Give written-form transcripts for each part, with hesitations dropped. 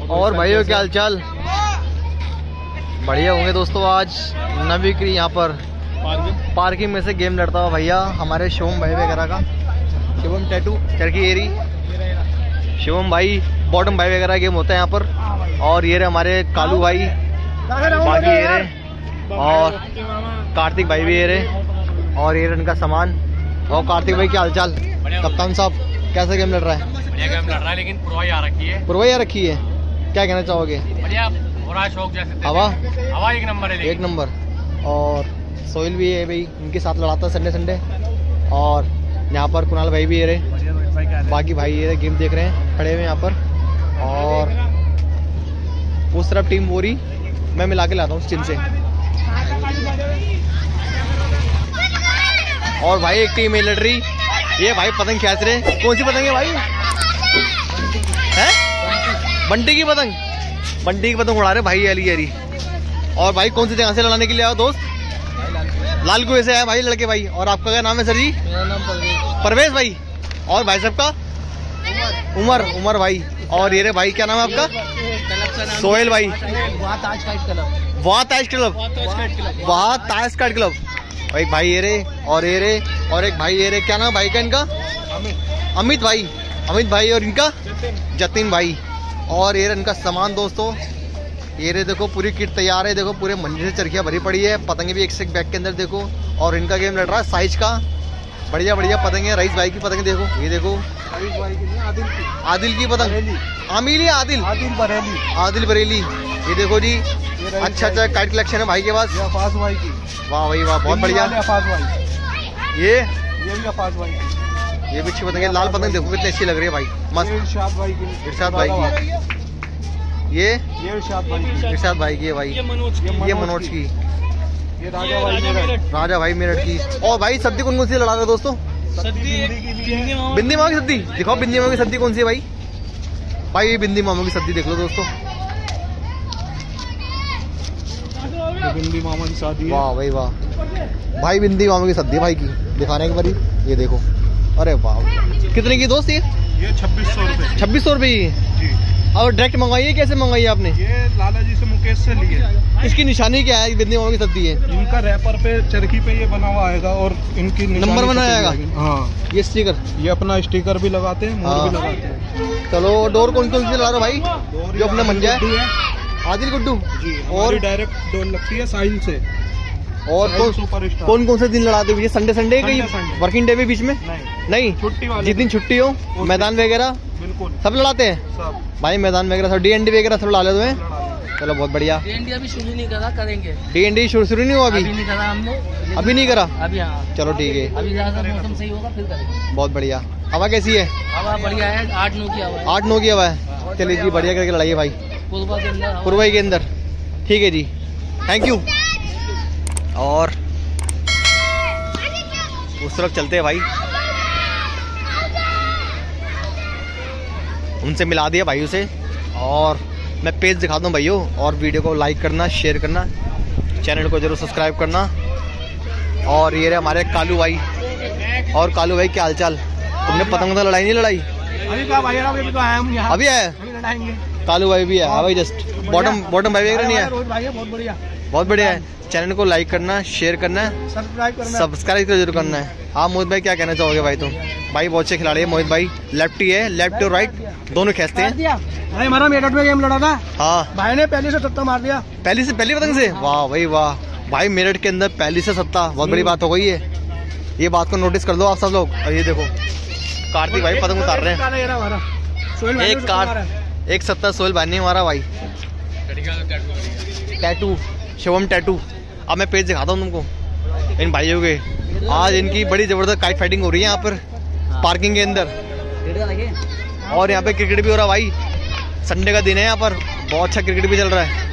और भाइयों क्या हाल चाल? बढ़िया होंगे दोस्तों। आज नवीकरी यहाँ पर पार्किंग में से गेम लड़ता हुआ भैया हमारे शिवम भाई वगैरह का, शिवम टैटू चरखी एरी, शिवम भाई बॉटम भाई वगैरह गेम होता है यहाँ पर। और ये रहे हमारे कालू भाई, बाकी ये रहे और कार्तिक भाई भी ये रहे, और ये रहे इनका सामान। और कार्तिक भाई क्या हाल चाल? कप्तान साहब कैसा गेम लड़ रहा है? बढ़िया गेम लड़ रहा है, लेकिन पुरवाई आ रखी है। पुरवाई आ रखी है, क्या कहना चाहोगे? बढ़िया हो रहा है शौक जैसे। हवा एक नंबर है, एक नंबर। और सोहेल भी है भाई, इनके साथ लड़ाता संडे संडे। और यहाँ पर कुणाल भाई भी ये रहे, बाकी भाई ये गेम देख रहे हैं खड़े हुए यहाँ पर। और उस तरफ टीम बोरी मैं मिला के लाता हूँ चिन से। और भाई एक टीम लड़ रही, ये भाई पतंग खींच रहे। कौन सी पतंग है भाई? है बंटी की पतंग, बंटी की पतंग उड़ा रहे भाई एली एरी। और भाई कौन सी जगह से लड़ाने के लिए आओ दोस्त? लाल कुएं से आया भाई लड़के भाई। और आपका क्या नाम है सर जी? मेरा नाम परवेश भाई। और भाई साहब का? उमर भाई। और ये रे भाई क्या नाम है आपका? सोहेल भाई। वहाँ ताज काइट क्लब। भाई भाई ये रे, और ये रे, और एक भाई ये रे, क्या नाम भाई का इनका? अमित भाई। और इनका जतिन भाई। और ये रे इनका सामान दोस्तों, ये रे देखो पूरी किट तैयार है। देखो पूरे मंदिर से चरखियाँ भरी पड़ी है, पतंगे भी एक से एक बैग के अंदर देखो। और इनका गेम लड़ रहा है साइज का, बढ़िया बढ़िया पतंगे। रईस भाई की पतंगे देखो, ये देखो आदिल की पतंग, आदिल बरेली। ये देखो जी, अच्छा काइट कलेक्शन है भाई के पास। वाह भाई वाह, बहुत बढ़िया। ये भी अच्छी पतंग, लाल पतंग देखो कितनी अच्छी लग रही है भाई, मस्त। इरशाद भाई की, ये इरशाद भाई की है भाई, ये मनोज की, ये राजा भाई मेरठ की। और भाई सद्दी कौन कौन सी लड़ा रहे हैं दोस्तों? बिंदी मामा की सद्दी दिखाओ, बिंदी मामा की सद्दी कौन सी है भाई? भाई ये बिंदी मामा की सद्दी देख लो दोस्तों, बिंदी मामा की शादी। वाह भाई वाह भाई, बिंदी मामा की सद्दी भाई की दिखाने के बारी। ये देखो, अरे वाह कितने की दोस्त? ये 2600 रुपए। 2600 रुपये की। और डायरेक्ट मंगवाई है? कैसे मंगवाई है आपने? ये लाला जी से मुकेश से लिए। इसकी निशानी क्या है? बिंदी मामा की सद्दी है, इनका रैपर पे चरखी पे ये बना हुआ आएगा और इनकी नंबर बनाएगा। हाँ, ये स्टिकर, ये अपना स्टिकर भी लगाते हैं, मोर भी लगाते हैं। चलो डोर कौन कौन सी लगा रहे हो भाई? जो अपना मंजा है, आदिल गुड्डू। और डायरेक्ट डोर लगती है साहिल से। और कौन कौन से दिन लड़ाते हो? संडे कहीं वर्किंग डे भी बीच में नहीं, छुट्टी वाले जिस दिन छुट्टी हो, मैदान वगैरह बिल्कुल सब लड़ाते हैं सब भाई, मैदान वगैरह सब, डीएनडी वगैरह सब लड़ा लेते हैं। चलो बहुत बढ़िया। डीएनडी अभी शुरू नहीं करा, करेंगे। डीएनडी शुरू नहीं हुआ? अभी नहीं करा हमने, अभी नहीं करा। अभी हाँ, चलो ठीक है, अभी ज्यादा मौसम सही होगा फिर करेंगे। बहुत बढ़िया। हवा कैसी है? हवा बढ़िया है, 8-9 की हवा है। 8-9 की हवा है। चलिए जी, बढ़िया करके लड़ाइए भाई, पुरवाई के अंदर। ठीक है जी, थैंक यू। और उस तरफ चलते हैं भाई, उनसे मिला दिया भाइयों से। और मैं पेज दिखाता हूँ भाइयों, और वीडियो को लाइक करना, शेयर करना, चैनल को जरूर सब्सक्राइब करना। और ये रहे हमारे कालू भाई। और कालू भाई क्या हालचाल? तुमने पतंग तो लड़ाई नहीं लड़ाई? अभी आया कालू भाई भी है भाई, जस्ट बॉटम भाई वगैरह नहीं है? बहुत बढ़िया है। चैनल को लाइक करना, शेयर करना, सब्सक्राइब जरूर करना है। हाँ मोहित भाई क्या कहना चाहोगे भाई? तुम भाई बहुत अच्छे खिलाड़ी है मोहित भाई, लेफ्टी है, लेफ्ट और राइट दोनों खेलते हैं। भाई हमारा मेरठ में गेम लड़ा था, हाँ भाई ने पहले से सट्टा मार दिया। पहली पतंग से? वाह भाई वाह भाई, मेरठ के अंदर पहली से सट्टा, बहुत बड़ी बात हो गई है। ये बात को नोटिस कर दो आप सब लोग। और ये देखो कार्तिक भाई पतंग उतार रहे हैं। एक सट्टा सोहेल भाई ने हमारा भाई, टैटू शिवम टैटू। अब मैं पेज दिखाता हूँ तुमको इन भाइयों के। आज इनकी बड़ी जबरदस्त काइट फाइटिंग हो रही है यहाँ पर पार्किंग के अंदर। और यहाँ पे क्रिकेट भी हो रहा भाई, संडे का दिन है यहाँ पर, बहुत अच्छा क्रिकेट भी चल रहा है।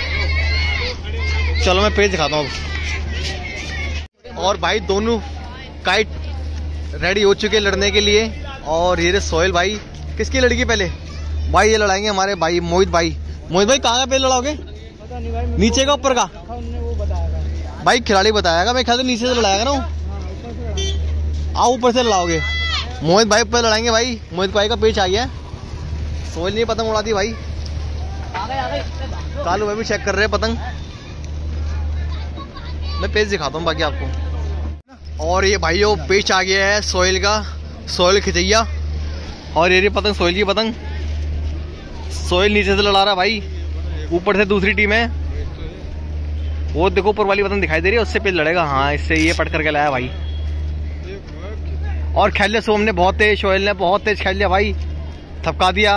चलो मैं पेज दिखाता हूँ अब। और भाई दोनों काइट रेडी हो चुके लड़ने के लिए। और ये सोहेल भाई, किसकी लड़की पहले भाई? ये लड़ाएंगे हमारे भाई मोहित भाई। मोहित भाई कहाँ का पहले लड़ाओगे? नीचे का ऊपर का? भाई खिलाड़ी बताएगा, मैं ख्याल से नीचे से लड़ाएगा ना। आओ ऊपर से लड़ाओगे। मोहित भाई पर लड़ाएंगे भाई, मोहित भाई का पेच आ गया। सोहेल ने पतंग उड़ा दी भाई। कालू भाई भी चेक कर रहे हैं पतंग। मैं पेज दिखाता हूँ बाकी आपको। और ये भाइयों पेच आ गया है सोहेल का, सोहेल खिचैया। और ये पतंग सोहेल की पतंग, सोहेल नीचे से लड़ा रहा भाई, ऊपर से दूसरी टीम है। वो देखो ऊपर वाली पतंग दिखाई दे रही है, उससे पेज लड़ेगा। हाँ इससे ये पट करके लाया भाई। और खेल लिया सोम ने बहुत तेज, सोहेल ने बहुत तेज खेल लिया भाई, थपका दिया।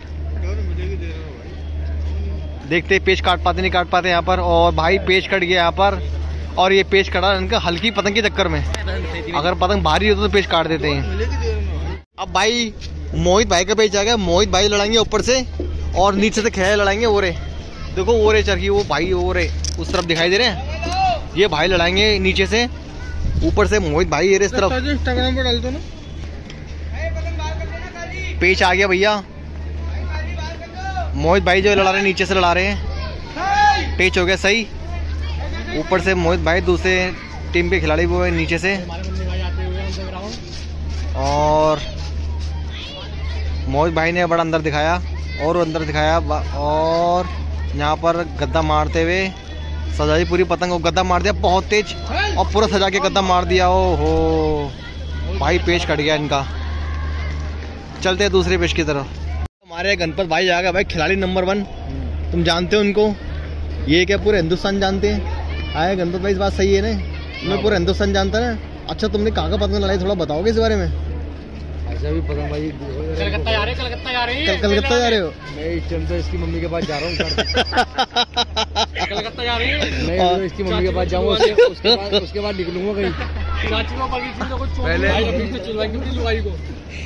देखते पेच काट पाते नहीं काट पाते यहाँ पर। और भाई पेच कट गया यहाँ पर, और ये पेच कटा इनका हल्की पतंग के चक्कर में। अगर पतंग भारी होती तो पेच काट देते हैं। अब भाई मोहित भाई का पेच आ गया, मोहित भाई लड़ाएंगे ऊपर से और नीचे से खेल लड़ाएंगे। ओरे देखो ओरे चरखी, वो भाई ओरे उस तरफ दिखाई दे रहे हैं, ये भाई लड़ाएंगे नीचे से, ऊपर से मोहित भाई ये इस तरफ। इंस्टाग्राम पर डाल दो ना। पेच आ गया भैया, मोहित भाई जो लड़ा रहे हैं नीचे से लड़ा रहे हैं। पेच हो गया सही, ऊपर से मोहित भाई दूसरे टीम के खिलाड़ी वो है नीचे से। और मोहित भाई ने बड़ा अंदर दिखाया और अंदर दिखाया, और यहाँ पर गद्दा मारते हुए सजाई पूरी पतंग को, गद्दा मार दिया बहुत तेज और पूरा सजा के गद्दा मार दिया। ओहो भाई पेच कट गया इनका। चलते हैं दूसरे पेच की तरफ। हमारे गणपत भाई जाएगा भाई, खिलाड़ी नंबर 1, तुम जानते हो उनको, ये क्या पूरे हिंदुस्तान जानते हैं। आए गणपत भाई इस बात सही है ना, तुम्हें पूरा हिंदुस्तान जानता है ना। अच्छा तुमने कहाँ का पतंग लड़ाई, थोड़ा बताओगे इस बारे में। ऐसा भी पतंग भाई कलकत्ता जा रहे हैं, कलकत्ता जा रहे हैं। कलकत्ता जा रहे हो? मैं इस टाइम तो इसकी मम्मी के पास जा रहा हूँ। कलकत्ता जा रही है। मैं इसकी मम्मी के पास जाऊँगा, उसके बाद निकलूंगा कहीं। चाची को पकड़ी थी तो कुछ पहले लुगाई को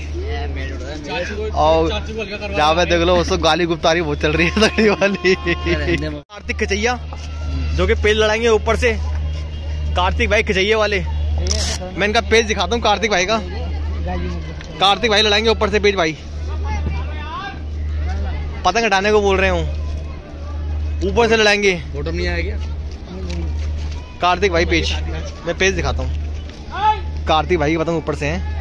और जहाँ पे देख लो उसको गाली गुप्तारी बहुत चल रही है तगड़ी वाली। कार्तिक खिचैया जो कि पेज लड़ाएंगे ऊपर से, कार्तिक भाई खिचैये वाले। मैं इनका पेज दिखाता हूँ कार्तिक भाई का। कार्तिक भाई लड़ाएंगे ऊपर से पेज भाई, पतंग हटाने को बोल रहे हूँ, ऊपर से लड़ाएंगे। फोटो नहीं आएगा कार्तिक भाई पेज, मैं पेज दिखाता हूँ। कार्तिक भाई की पतंग ऊपर से है,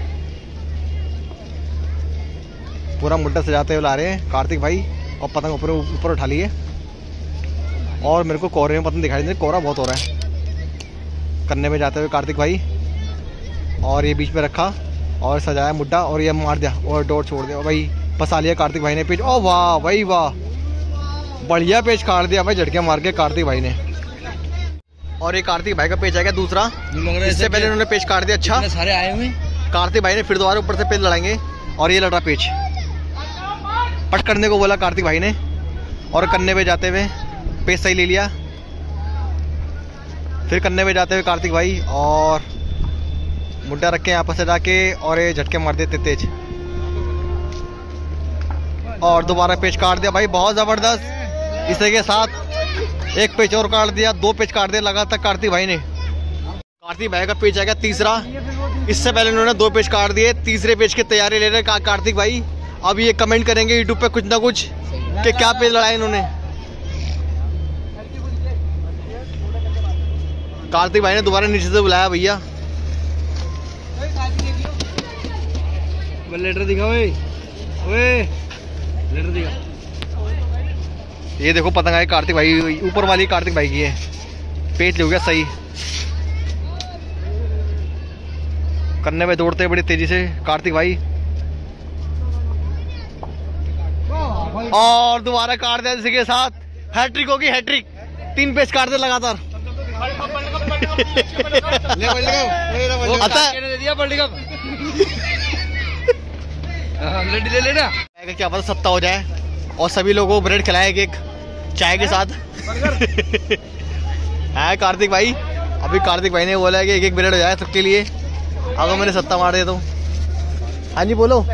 पूरा मुड्डा सजाते हुए ला रहे हैं कार्तिक भाई, और पतंग ऊपर ऊपर उठा लिए। और मेरे को कोहरे में पतंग दिखाई दे, कोहरा बहुत हो रहा है। कन्ने में जाते हुए कार्तिक भाई, और ये बीच में रखा और सजाया मुड्डा, और ये मार दिया और डोर छोड़ दिया भाई, फंसा लिया कार्तिक भाई ने पेज। ओ वाह भाई वाह, बढ़िया पेज काट दिया भाई, झटके मार के कार्तिक भाई ने। और ये कार्तिक भाई का पेज आ गया दूसरा, इससे पहले उन्होंने पेज काट दिया। अच्छा सारे आए हुए, कार्तिक भाई ने फिर दोबारा ऊपर से पेज लड़ाएंगे, और ये लड़ रहा पेज, पट करने को बोला कार्तिक भाई ने, और कन्ने पे जाते हुए पेज सही ले लिया। फिर कन्ने पे जाते हुए कार्तिक भाई, और मुड्डा रख के यहाँ पर सजा के, और ये झटके मार देते तेज, और दोबारा पेज काट दिया भाई, बहुत जबरदस्त। इसी के साथ एक पेज और काट दिया, 2 पेज काट दिया लगातार कार्तिक भाई ने। कार्तिक भाई का पेज आएगा तीसरा, इससे पहले उन्होंने 2 पेज काट दिए, तीसरे पेज की तैयारी ले रहे कार्तिक भाई। अब ये कमेंट करेंगे यूट्यूब पे कुछ ना कुछ कि क्या पेज लड़ाए इन्होंने। कार्तिक भाई ने दोबारा नीचे से बुलाया भैया, लेटर दिखा ओए लेटर दिखा। ये देखो पतंग आई कार्तिक भाई, ऊपर वाली कार्तिक भाई की है, पेज हो गया सही। कन्ने में दौड़ते बड़ी तेजी से कार्तिक भाई, और दोबारा काट दिया इसी के साथ। हैट्रिक होगी, हैट्रिक, 3 पेज काट दे लगातार। ले लेना, क्या पता सत्ता हो जाए और सभी लोगों को ब्रेड खिलाए एक चाय के साथ। है कार्तिक भाई, अभी कार्तिक भाई ने बोला है कि एक ब्रेड हो जाए सबके लिए, अगर मैंने सत्ता मार दिया तो। हाँ जी बोलो।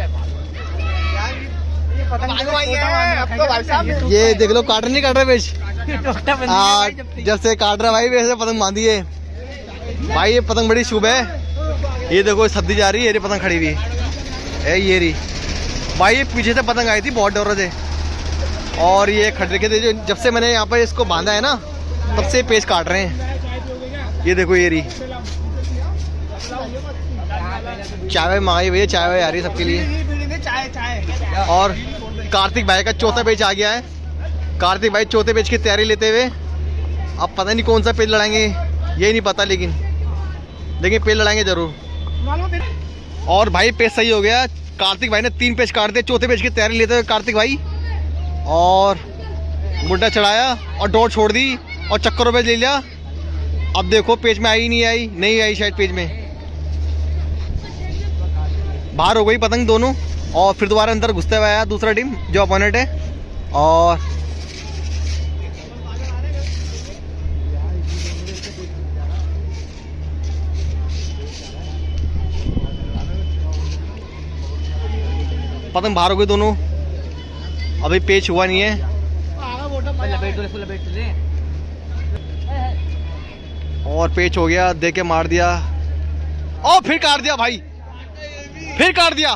ये देख लो काट नहीं काट रहे पेज, जब से काट रहा भाई वैसे पतंग बांधी है भाई। ये पतंग बड़ी शुभ है, ये देखो सब्जी जा रही है, ये पतंग खड़ी हुई है, ये रही भाई। ये पीछे से पतंग आई थी बहुत डर रहे थे, और ये खड़े के थे। जब से मैंने यहाँ पर इसको बांधा है ना, तब से पेज काट रहे हैं। ये देखो ये रही चाय मंगाई भैया, चाय आ रही है सबके लिए। और कार्तिक भाई का चौथा पेज आ गया है, कार्तिक भाई चौथे पेज की तैयारी लेते हुए। अब पता नहीं कौन सा पेज लड़ाएंगे, ये नहीं पता, लेकिन पेज लड़ाएंगे जरूर। और भाई पेज सही हो गया, कार्तिक भाई ने 3 पेज काट दिए चौथे पेज की तैयारी लेते हुए कार्तिक भाई। और मुड्डा चढ़ाया और डॉट छोड़ दी और चक्करों पे ले लिया। अब देखो पेज में आई नहीं आई शायद पेज में, बाहर हो गई पतंग दोनों। और फिर दोबारा अंदर घुसते हुए आया दूसरा टीम जो अपोनेंट है। और पतंग बाहर हो गई दोनों, अभी पेच हुआ नहीं है। और पेच हो गया, दे के मार दिया और फिर काट दिया भाई, फिर काट दिया।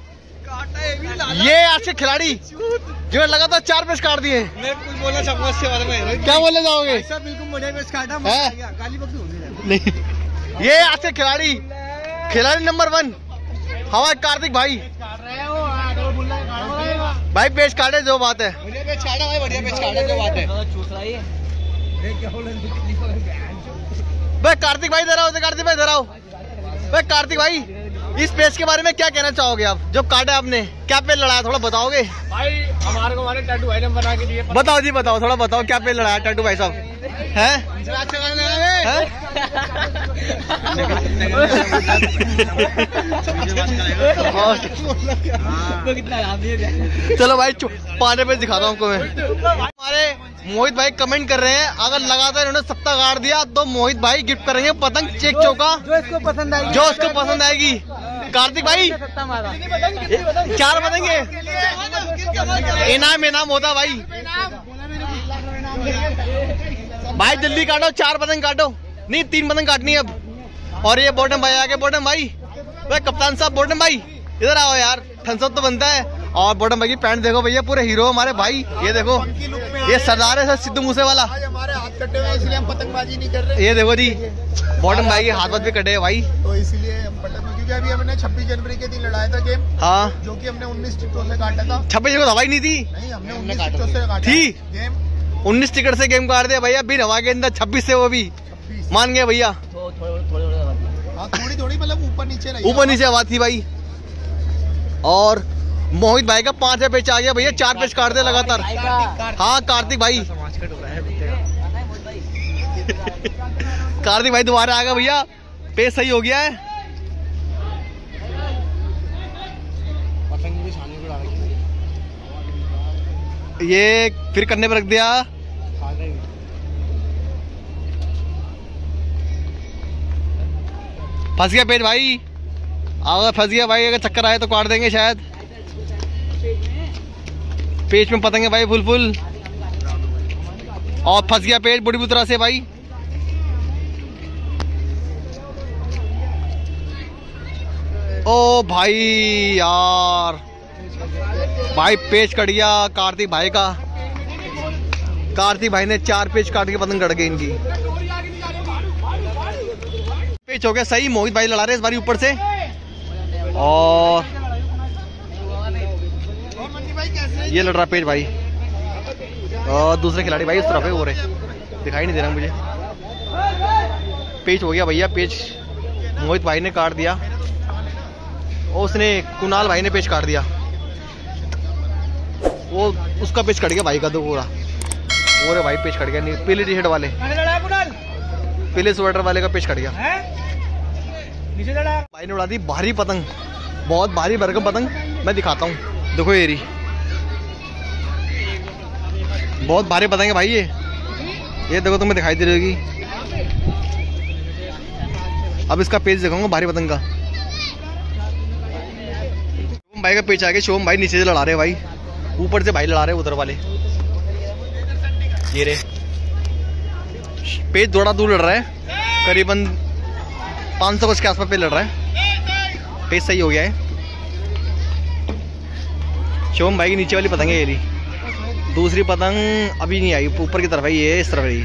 ये आज के खिलाड़ी जो लगातार 4 पेच काट दिए। मैं कुछ बोलना चाहूंगा इसके बारे में। क्या बोलने जाओगे? बिल्कुल मुझे पेच काटा नहीं, ये आज के खिलाड़ी नंबर 1 हमारे कार्तिक भाई। भाई पेच काटे जो बात है, पेच काटा भाई, बढ़िया पेच काटा जो बात है। भाई कार्तिक भाई इधर आओ, कार्तिक भाई इधर आओ। भाई कार्तिक भाई इस पेज के बारे में क्या कहना चाहोगे आप, जो काटा आपने, क्या पेज लड़ाया, थोड़ा बताओगे? भाई हमारे टैटू भाई ने बना के दिए। बताओ जी, बताओ, थोड़ा बताओ क्या पेज लड़ाया टैटू भाई साहब हैं? चलो भाई 5 पेज दिखाता हूँ आपको मैं। हमारे मोहित भाई कमेंट कर रहे हैं, अगर लगातार इन्होंने 7 गाड़ दिया तो मोहित भाई गिफ्ट करेंगे पतंग चेक चौका, जो इसको पसंद आएगी। कार्तिक भाई 4 पतंगे इनाम होता भाई। भाई जल्दी काटो, 4 पतंग काटो, नहीं 3 पतंग काटनी है अब। और ये बॉटम भाई आगे, बॉटम भाई, कप्तान साहब बॉटम भाई इधर आओ यार, थम्स अप तो बनता है। और बॉटम भाई की पैंट देखो भैया, पूरे हीरो हमारे भाई। ये देखो, ये सरदार है सर, सिद्धू मूसे वाला। हमारे हाथ कटे हुए इसलिए हम पतंगबाजी नहीं कर रहे। ये देखो जी, बॉटम भाई के हाथ भी कटे हैं भाई, तो इसलिए हम पतंग, क्योंकि अभी हमने 26 जनवरी के दिन लड़ाया था गेम। हाँ, जो कि हमने 19 टिकटों से काटा था। 26 को दवाई नहीं थी, नहीं हमने 19 टिकटों से काटा थी गेम। 19 टिकट से गेम काट दिया भैया, बिन हवा के अंदर 26 से वो भी मान गए भैया। थोड़ी मतलब ऊपर नीचे हवा थी भाई। और मोहित भाई का 5 पेच आ गया भैया, 4 पेच काट दे लगातार। हाँ कार्तिक भाई, कार्तिक भाई दोबारा आ गया भैया, पेच सही हो गया है। ये फिर करने पर रख दिया। फंस गया पेज भाई, अगर फंस गया भाई, अगर चक्कर आए तो काट देंगे शायद। पेज में पतंगे भाई फुल और फंस गया पेज बुरी तरह से भाई। ओ भाई यार, भाई पेज कट गया कार्तिक भाई का। कार्तिक भाई ने 4 पेज काट के पतंग कट गई इनकी। पेच हो गया सही, मोहित भाई लड़ा रहे इस बारी ऊपर से। और ये लड़ रहा पेज भाई, और दूसरे खिलाड़ी भाई इस तरफ है, हो रहे दिखाई नहीं दे रहा मुझे। पेच हो गया भैया, पेच मोहित भाई ने काट दिया और उसने कुणाल भाई ने पेच काट दिया। वो उसका पेच कट गया भाई का तो पूरा, और भाई पेच कट गया। नहीं, पीली टी शर्ट वाले, पीले स्वेटर वाले का पेच कट गया। भाई ने उड़ा दी भारी पतंग, बहुत भारी भरकम पतंग। मैं दिखाता हूँ, देखो ये रही, बहुत भारी पतंग है भाई ये देखो, तुम्हें दिखाई दे रही होगी। अब इसका पेज दिखाऊंगा भारी पतंग का। शुभम भाई का पेच आ गया, शुभम भाई नीचे से लड़ा रहे भाई, ऊपर से भाई लड़ा रहे उधर वाले। ये रे पेज थोड़ा दूर लड़ रहा है, करीबन 500 गज के आसपास पे लड़ रहा है। पेज सही हो गया है। शुभम भाई की नीचे वाली पतंग है ये ली, दूसरी पतंग अभी नहीं आई, ऊपर की तरफ है, ये इस तरफ है।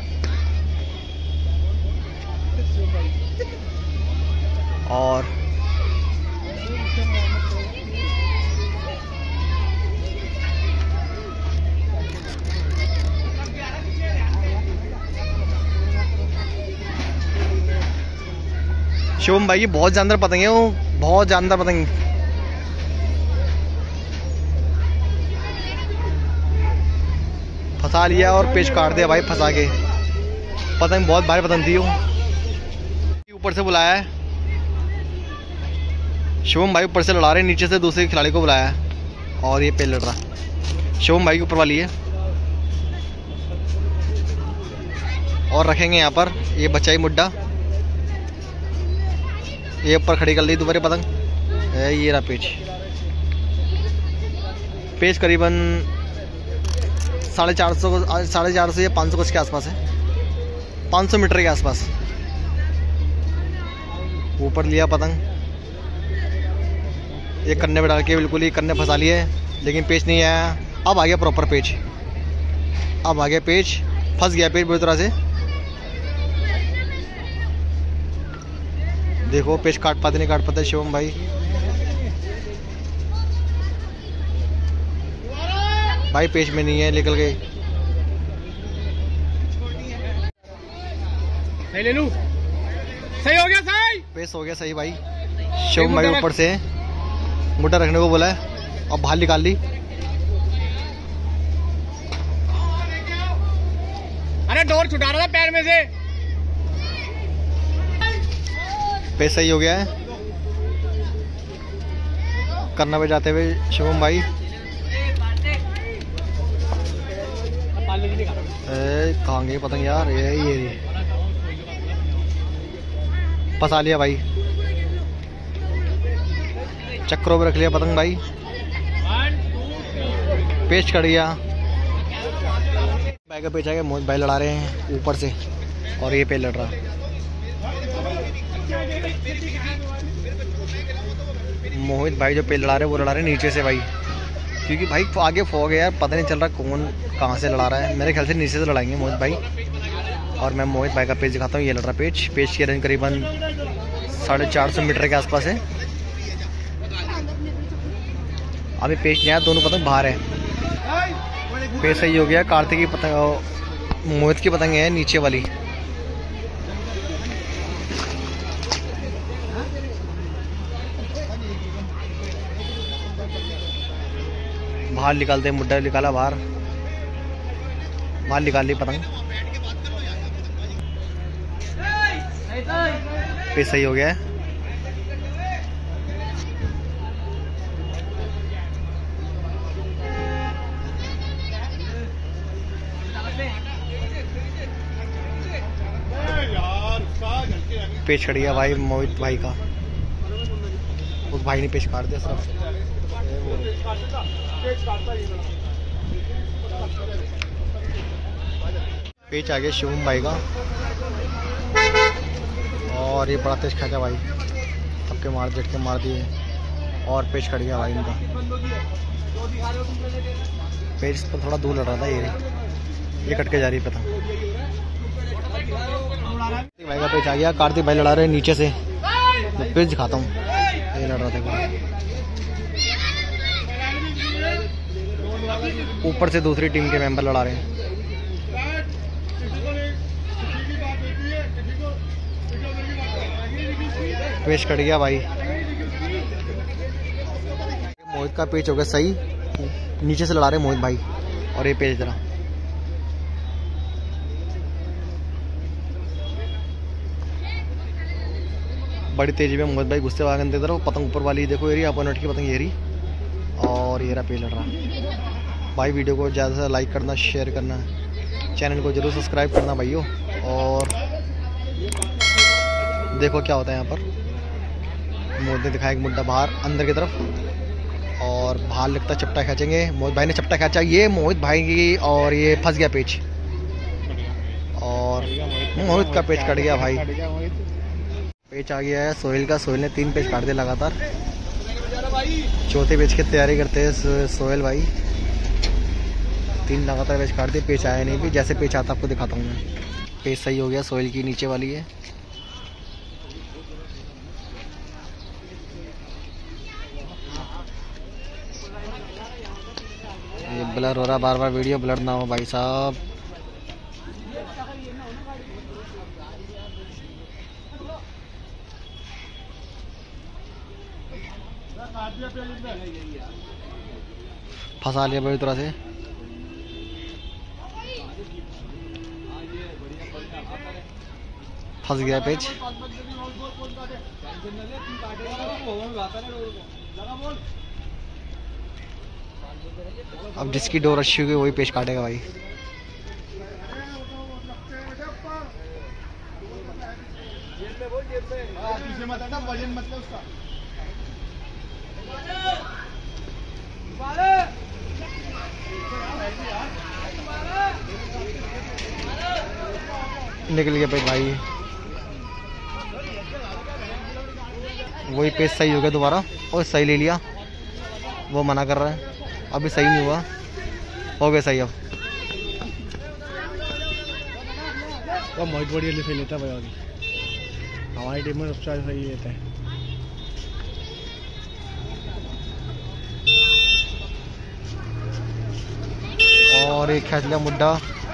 और शुभम भाई की बहुत जानदार पतंग है, वो बहुत जानदार पतंग। फंसा लिया और पेच काट दिया भाई फंसा के। पतंग बहुत भारी पतंग थी वो। ऊपर से बुलाया है शुभम भाई, ऊपर से लड़ा रहे, नीचे से दूसरे खिलाड़ी को बुलाया है और ये पेल लड़ रहा। शुभम भाई के ऊपर वाली है और रखेंगे यहाँ पर ये बच्चाई मुड्डा, ये ऊपर खड़ी कर ली दोबारा पतंग। ये रहा पेच, पेच करीबन 450 या 500 कुछ के आसपास है, 500 मीटर के आसपास। ऊपर लिया पतंग, ये कन्ने पे डाल के बिल्कुल ही कन्ने फंसा लिए, लेकिन पेच नहीं आया। अब आ गया प्रॉपर पेच, अब आ गया पेच, फंस गया पेच बुरी तरह से। देखो पेच काट पाते नहीं काट पाते शिवम भाई। भाई पेच में नहीं है, निकल गए। ले लूं, सही हो गया, सही पेच हो गया सही भाई। शिवम भाई ऊपर से मुड्डा रखने को बोला है और बाहर निकाल ली। अरे डोर छुटा रहा था पैर में से। पेच सही हो गया है। करना पे जाते हुए शिवम भाई कहाँ गई पतंग यार, ये फंसा लिया भाई, चक्रों में रख लिया पतंग भाई, पेच कट गया। भाई का पेच आ गया, मोहित भाई लड़ा रहे हैं ऊपर से और ये पेच लड़ रहा। मोहित भाई जो पेच लड़ा रहे वो लड़ा रहे नीचे से भाई, क्योंकि भाई आगे फॉग है यार, पता नहीं चल रहा कौन कहाँ से लड़ा रहा है। मेरे ख्याल से नीचे से लड़ाएंगे मोहित भाई। और मैं मोहित भाई का पेच दिखाता हूँ, ये लड़ रहा पेच, पेच की रेंज करीबन 450 मीटर के आसपास है। अभी पेच नहीं आया, दोनों पतंग बाहर है। पेच सही हो गया। कार्तिक की पतंग, मोहित की पतंग है नीचे वाली। बाहर निकालते, मुड्डा निकाला बाहर, बाहर निकाल ली पतंग। पेच सही हो गया है। पेच कट गया भाई मोहित भाई का, उस भाई ने पेच काट दिया सिर्फ। पेच आ गया शिवम भाई का और ये बड़ा तेज खाचा भाई, सबके मार झटके मार दिए और पेच कट गया भाई इनका। पेच पर थोड़ा दूर लड़ रहा था, ये कट के जा रही पता। भाई का पेच आ गया, कार्तिक भाई लड़ा रहे नीचे से, मैं पेच दिखाता हूँ। ये लड़ रहा था ऊपर से, दूसरी टीम के मेंबर लड़ा रहे हैं। पेच कट गया भाई। मोहित का पेच हो गया सही, नीचे से लड़ा रहे मोहित भाई और ये पेच जरा। बड़ी तेजी में मोहित भाई गुस्से वागन दे रहा, पतंग ऊपर वाली देखो, एरी अपोनेंट की पतंग एरी और ये रहा पेच लड़ रहा। भाई वीडियो को ज़्यादा से लाइक करना, शेयर करना, चैनल को जरूर सब्सक्राइब करना भाइयों। और देखो क्या होता है यहाँ पर। मोहित ने दिखाया एक मुड्डा बाहर अंदर की तरफ और बाहर लगता चपटा खींचेंगे। मोहित भाई ने चपटा खींचा, ये मोहित भाई की, और ये फंस गया पेच और मोहित का पेच कट गया भाई। पेच आ गया है सोहेल का, सोहेल ने 3 पेच काट दिए लगातार। चौथे पेच की तैयारी करते हैं सोहेल भाई। 3 लगातार पेच काट दिए, पेच आया नहीं भी। जैसे पेच आता आपको दिखाता हूँ मैं। पेच सही हो गया, सोहेल की नीचे वाली है। ये ब्लर हो रहा, बार बार वीडियो ब्लर ना हो भाई साहब। फंसा लिया पूरी तरह से। फंस गया पेज। अब जिसकी डोर अच्छी होगी वही पेज काटेगा भाई। वजन मतलब उसका निकल गया पेज भाई। वही पेज सही हो गया दोबारा और सही ले लिया। वो मना कर रहा है, अभी सही नहीं हुआ, हो गया सही। अब बहुत बढ़िया सही लेता है भाई। हमारी टीम में सबसे ज्यादा सही लेता है। और एक खेच लिया मुड्डा,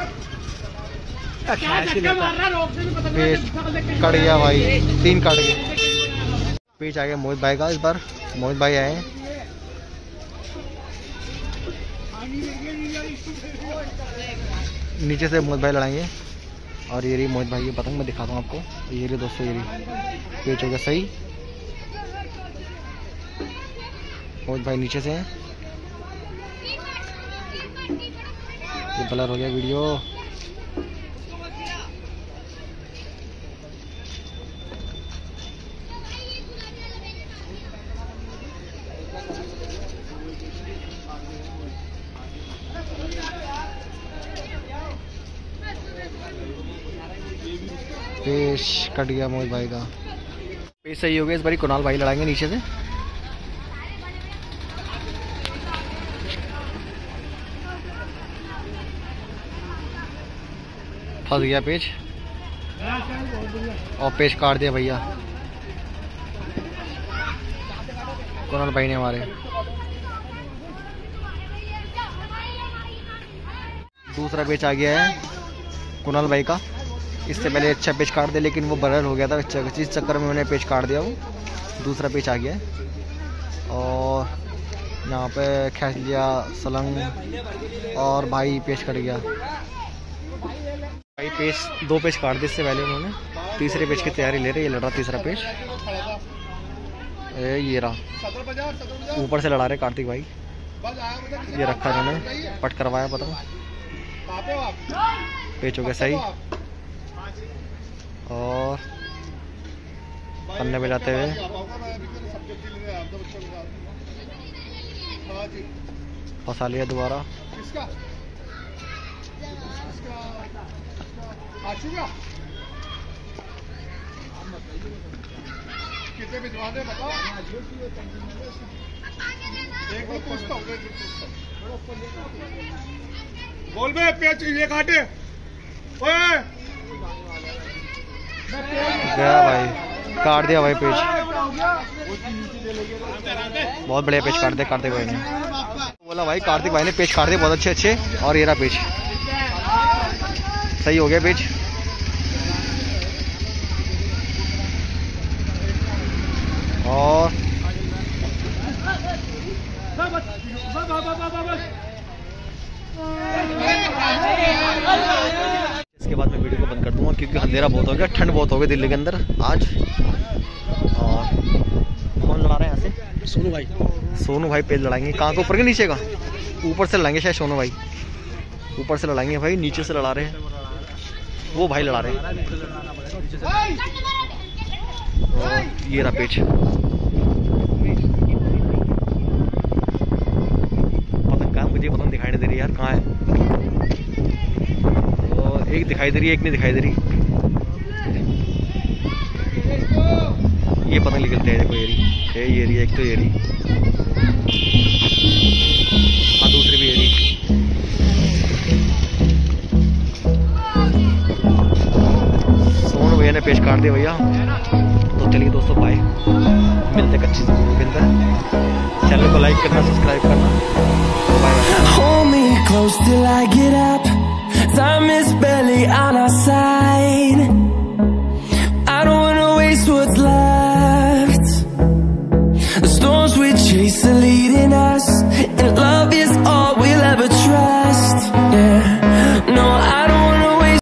पेज कट गया भाई। 3 कट गए। पेज आ गया मोहित भाई का। इस बार मोहित भाई आए। नीचे से मोहित भाई लड़ाएंगे। और ये रही मोहित भाई, ये पतंग मैं दिखाता हूँ आपको। ये रही दोस्तों, ये रही पेज हो गया सही। मोहित भाई नीचे से हैं। ये ब्लर हो गया वीडियो। पेश कट गया मोहित भाई का। पेश सही हो गया। इस बारी कुणाल भाई लड़ाएंगे नीचे से। फंस गया पेज और पेज काट दिया भैया कुणाल भाई ने हमारे। दूसरा पेज आ गया है कुणाल भाई का। इससे पहले अच्छा पेज काट दिया, लेकिन वो बरल हो गया था। इस चक्कर में मैंने पेज काट दिया। वो दूसरा पेज आ गया है और यहाँ पे खींच लिया सलंग और भाई पेज कट गया। भाई पेज 2 पेज काट दिए इससे पहले उन्होंने। तीसरे पेज की तैयारी ले रहे। ये लड़ रहा तीसरा पेज। ये रहा ऊपर से लड़ा रहे कार्तिक भाई। ये रखा इन्होंने, पट करवाया पता। पेज हो गया सही और पन्ने पे जाते हुए फंसा लिया दोबारा। कितने भिजवाने बताओ। बोल बे पेच ये काटे। गया भाई, काट दिया भाई पेज। बहुत बढ़िया पेज काट दिया कार्तिक भाई ने। बोला भाई कार्तिक भाई ने पेज काट दिए बहुत अच्छे अच्छे। और ये रहा पेज सही हो गया पेज। और इसके बाद मैं वीडियो को बंद कर दूंगा क्योंकि अंधेरा बहुत हो गया, ठंड बहुत हो गई दिल्ली के अंदर आज। और कौन लड़ा रहे हैं यहाँ से? सोनू भाई। सोनू भाई पेज लड़ाएंगे। कहाँ को, ऊपर के नीचे का? ऊपर से लड़ाएंगे शायद सोनू भाई। ऊपर से लड़ाएंगे भाई, नीचे से लड़ा रहे हैं वो भाई लड़ा रहे हैं। और ये रहा पेज। पतंग कहाँ, मुझे पतंग दिखाई नहीं दे रही यार, कहाँ है? तो एक दिखाई दे रही है, एक नहीं दिखाई दे रही। ये पतंग निकलते हैं, देखो ये रही, एक तो ये रही। हाँ दूसरी भी ये रही। सोनू भैया ने पेज काट दिया भैया। तो चलिए दोस्तों बाय, मिलते कच्ची वीडियो के अंदर। चैनल को लाइक करना, सब्सक्राइब करना। Hold me close till I get up. Time is barely on our side.